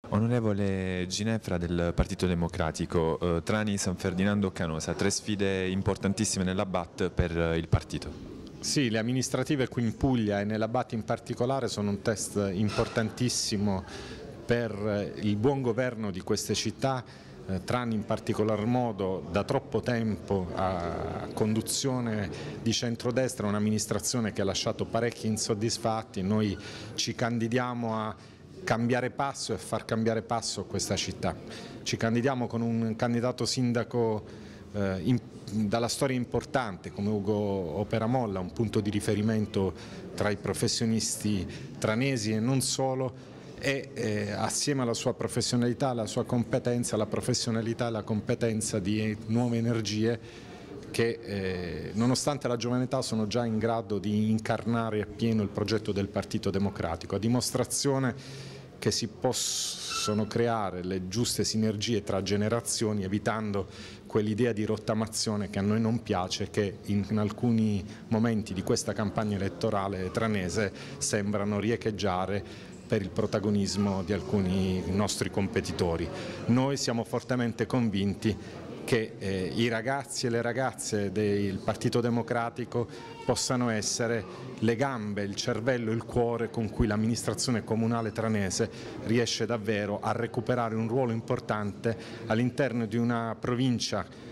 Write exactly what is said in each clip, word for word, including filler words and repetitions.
Onorevole Ginefra del Partito Democratico, eh, Trani, San Ferdinando, Canosa, tre sfide importantissime nella B A T per eh, il partito. Sì, le amministrative qui in Puglia e nella B A T in particolare sono un test importantissimo per il buon governo di queste città. eh, Trani in particolar modo da troppo tempo a conduzione di centrodestra, un'amministrazione che ha lasciato parecchi insoddisfatti. Noi ci candidiamo a cambiare passo e far cambiare passo questa città. Ci candidiamo con un candidato sindaco eh, in, dalla storia importante come Ugo Operamolla, un punto di riferimento tra i professionisti tranesi e non solo, e eh, assieme alla sua professionalità, alla sua competenza, la professionalità e la competenza di nuove energie che eh, nonostante la giovane età sono già in grado di incarnare appieno il progetto del Partito Democratico, a dimostrazione che si possono creare le giuste sinergie tra generazioni, evitando quell'idea di rottamazione che a noi non piace, che in, in alcuni momenti di questa campagna elettorale tranese sembrano riecheggiare per il protagonismo di alcuni nostri competitori. Noi siamo fortemente convinti che eh, i ragazzi e le ragazze del Partito Democratico possano essere le gambe, il cervello, il cuore con cui l'amministrazione comunale tranese riesce davvero a recuperare un ruolo importante all'interno di una provincia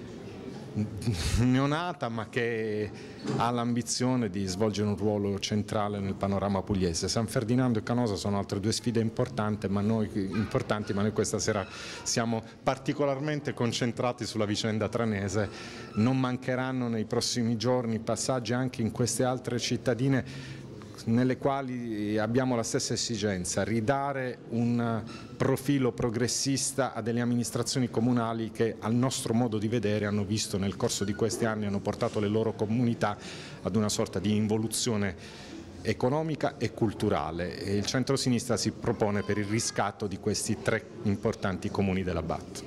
neonata ma che ha l'ambizione di svolgere un ruolo centrale nel panorama pugliese. San Ferdinando e Canosa sono altre due sfide importanti, ma noi, importanti, ma noi questa sera siamo particolarmente concentrati sulla vicenda tranese. Non mancheranno nei prossimi giorni passaggi anche in queste altre cittadine nelle quali abbiamo la stessa esigenza, ridare un profilo progressista a delle amministrazioni comunali che al nostro modo di vedere hanno visto nel corso di questi anni, hanno portato le loro comunità ad una sorta di involuzione economica e culturale, e il centrosinistra si propone per il riscatto di questi tre importanti comuni della B A T.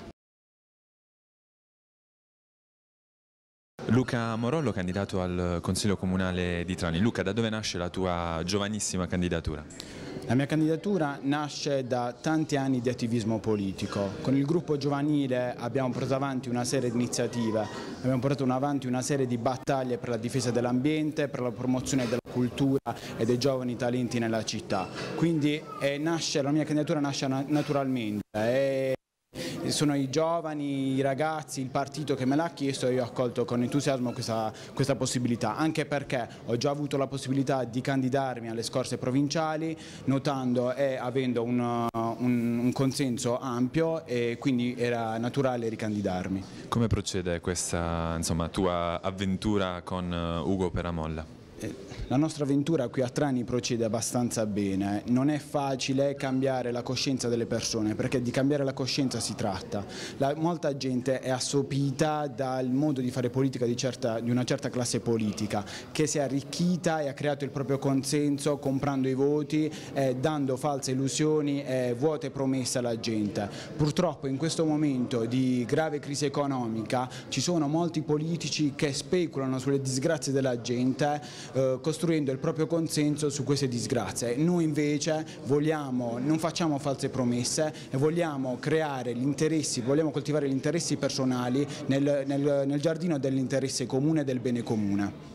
Luca Morollo, candidato al Consiglio Comunale di Trani. Luca, da dove nasce la tua giovanissima candidatura? La mia candidatura nasce da tanti anni di attivismo politico. Con il gruppo giovanile abbiamo portato avanti una serie di iniziative, abbiamo portato avanti una serie di battaglie per la difesa dell'ambiente, per la promozione della cultura e dei giovani talenti nella città. Quindi eh, nasce, la mia candidatura nasce naturalmente. E sono i giovani, i ragazzi, il partito che me l'ha chiesto e io ho accolto con entusiasmo questa, questa possibilità, anche perché ho già avuto la possibilità di candidarmi alle scorse provinciali, notando e avendo un, un, un consenso ampio, e quindi era naturale ricandidarmi. Come procede questa, insomma, tua avventura con Ugo Operamolla? La nostra avventura qui a Trani procede abbastanza bene. Non è facile cambiare la coscienza delle persone, perché di cambiare la coscienza si tratta. La, molta gente è assopita dal modo di fare politica di, certa, di una certa classe politica, che si è arricchita e ha creato il proprio consenso comprando i voti, eh, dando false illusioni e vuote promesse alla gente. Purtroppo in questo momento di grave crisi economica ci sono molti politici che speculano sulle disgrazie della gente, eh, costruendo il proprio consenso su queste disgrazie. Noi invece vogliamo, non facciamo false promesse e vogliamo creare gli interessi, vogliamo coltivare gli interessi personali nel, nel, nel giardino dell'interesse comune e del bene comune.